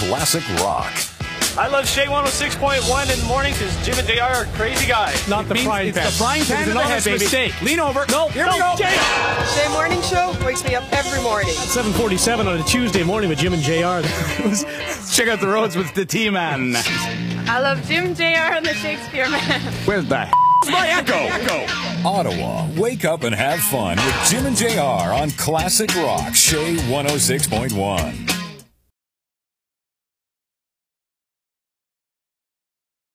classic rock. I love CHEZ 106.1 in the morning because Jim and JR are crazy guys. Not the frying pan. It's the frying pan in the head, baby. Mistake. Lean over. No, here we go. CHEZ morning show wakes me up every morning. 7:47 on a Tuesday morning with Jim and JR. Let's check out the roads with the T-Man. I love Jim, JR, and the Shakespeare Man. Where's the my echo? Ottawa, wake up and have fun with Jim and JR on classic rock, CHEZ 106.1.